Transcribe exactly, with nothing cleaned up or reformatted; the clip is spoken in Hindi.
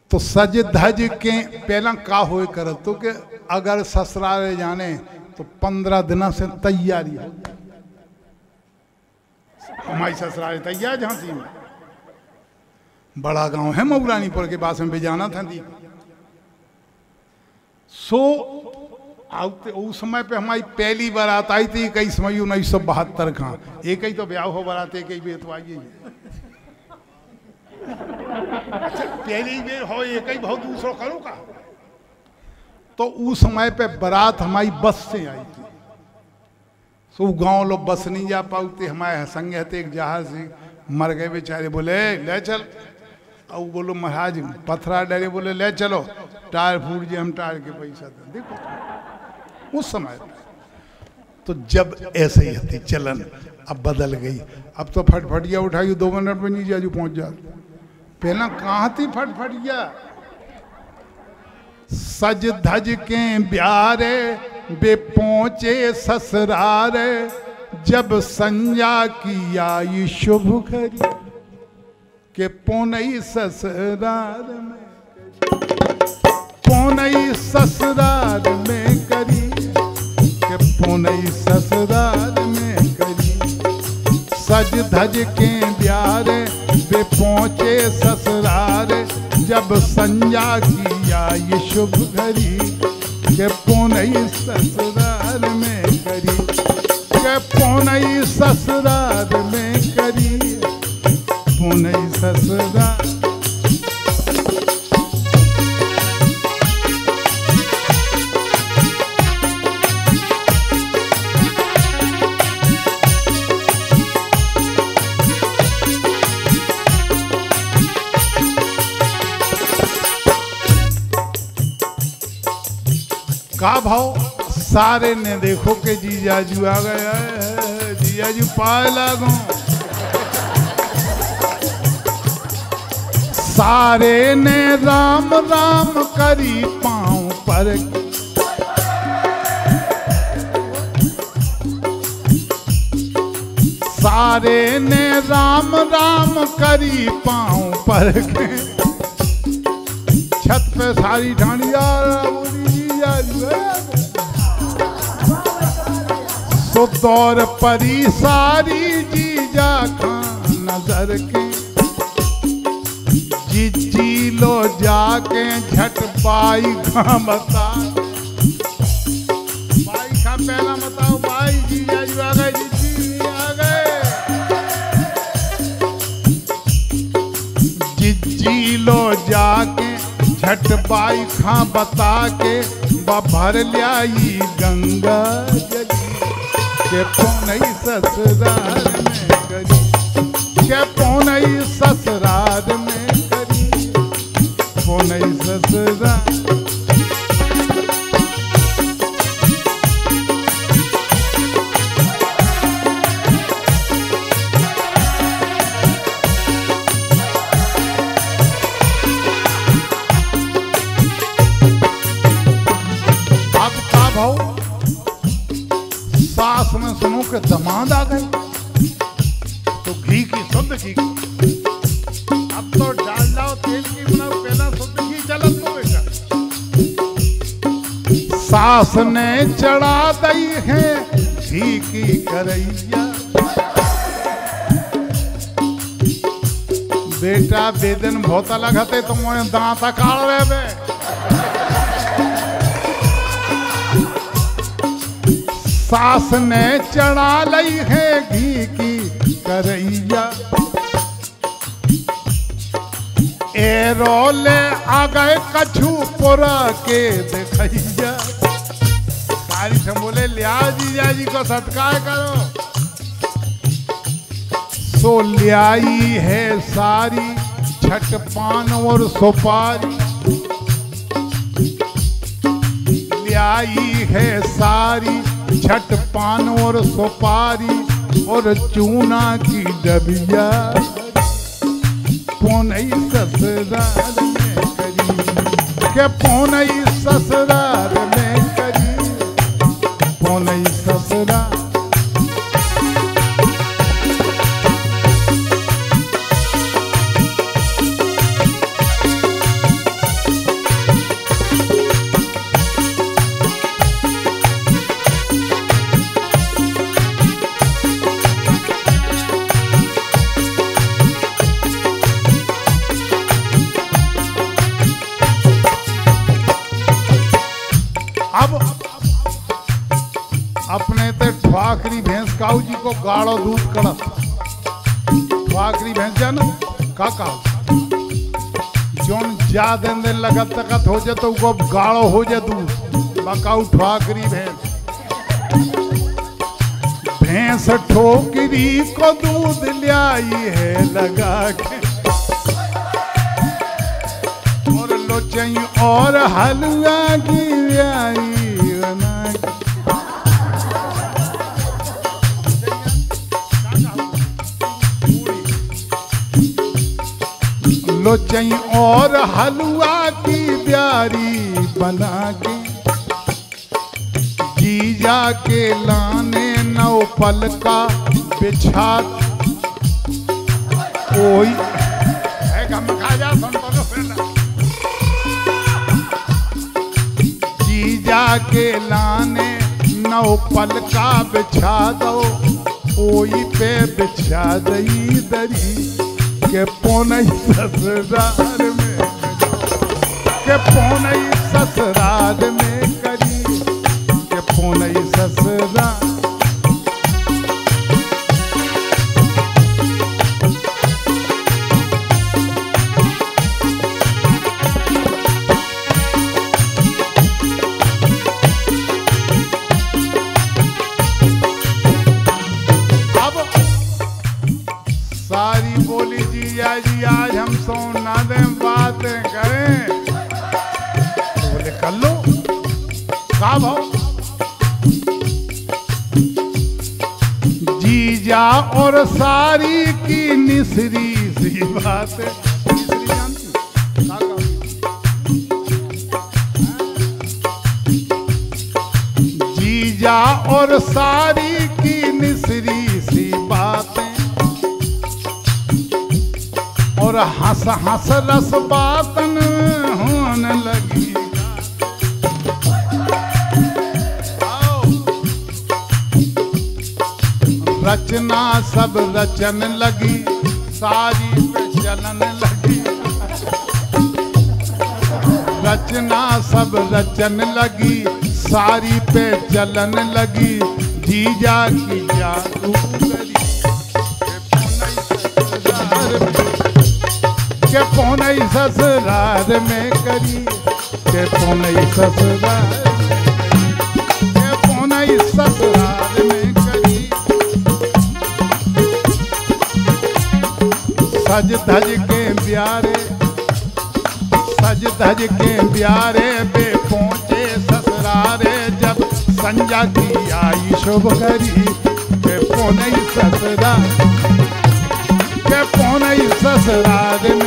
तो सज धज के पहला का होए कर तो कि अगर ससुराल जाने तो पंद्रह दिन से तैयारी हो। हमारी ससुराल तैयार झांसी में बड़ा गांव है मऊरानीपुर के पास में भी जाना था दी। सो आते उस समय पे हमारी पहली बारात आई थी कई समय उन्नीस सौ बहत्तर का। एक ही तो ब्याह हो बारात एक ही बेत आई है। अच्छा पहली बेर हो एक ही बहुत दूसरा करो का। तो उस समय पे बारात हमारी बस से आई थी। सो गांव लोग बस नहीं जा पाते। हमारे संग थे एक जहाज से मर गए बेचारे। बोले ले चल। और बोलो महाराज पथरा डरे। बोले ले चलो टायर फूट जाए हम टायर के पैसा दें। देखो उस समय तो जब ऐसे ही थी चलन अब बदल गई। अब तो फटफटिया उठाई दो मिनट में नहीं जाजू पहुंच जा। पहला कहाँ थी फटफटिया। सज धज के ब्यारे बे पहुंचे ससुरारे जब संजा की आई शुभ घड़ी के पौनई ससुराल में पौनई ससुराल में करी के पौनई ससुराल में करी। सज धज के ब्यारे वे पहुंचे ससुराल जब संजा की आई शुभ घड़ी के पौनई ससुराल में करी के पौनई ससुराल में करी पौनई ससुराल। का भाव सारे ने देखो के जीजाजू आ गया है। जीजाजू पाए लागो। सारे ने राम राम करी पांव पर सारे ने राम राम करी पांव पर छत पे सारी ढांडिया सो दौर परी सारी जीजा खान नजर के जी लो जाके झट बाई खा बता। बाई खा पहला बताओ बाई जीजा जी आ गए जी आ गए। जी लो जाके झट बाई खा बता के भर लियाई गंगा जगी के पौनई ससुराल में करी के पौनई ससुराल में करी पौनई ससुराल। सास में सुनो के दमाद आ गए तो घी की शुद्ध घी। अब तो डाल डाओ तेल की बनाओ पहला शुद्ध घी चला तो बेटा। सास ने चढ़ा दई है घी की करैया। बेटा बेदन बहुत लगते तो मोए दांत काल रहे बे। सास ने चढ़ा लई है घी की करैया। ए रोले आ गए कछु पुरा के देखैया। सारी से बोले लिया जीजा जी को सत्कार करो। सो लियाई है सारी छठ पान और सुपारी। लियाई है सारी छठ पान और सुपारी और चूना की डबिया पौनई ससुराल में करी के पौनई ससुराल में करी पौनई ससुराल। अब अपने ते ठुआकरी भैंस काऊ जी को गाढ़ो दूध कड़त ठुआकरी भैंस जान का काऊ जोन ज्यादा दिन लगत तकत हो जाए तो वो गाढ़ो हो जाए दूध बकाऊ ठुआकरी भैंस भैंस ठोकरी को दूध लाई है लगा के और लोचई और हलवा की आई बना लोचई और हलवा की प्यारी बना के जीजा के लाने नौ पल का बिछा कोई है गम खा जा सुन तो जीजा के लाने नौ पल का बिछा दो कोई पे बिछा दई दरी के पौनई ससुराल में के पौनई ससुराल में करी के पौनई ससुराल सारी बोली जीजा जी आज हम सोना दें बातें करें तो बोले कर लो का भाव जीजा और सारी की निसरी सी बात है निसरी जानती जीजा और सारी की निसरी सी बातें और हंस हंस रस बातन होने लगी रचना सब रचन लगी सारी पे चलन लगी रचना सब रचन लगी सारी पे चलन लगी जीजा की जादूगरी के पौनई ससुराल में करी के पौनई ससुराल के पौनई ससुराल में करी सज धज के प्यारे सज धज के प्यारे बे पहुंचे ससुरारे जब संजा की आई शुभ करी के पौनई ससुराल के पौनई ससुराल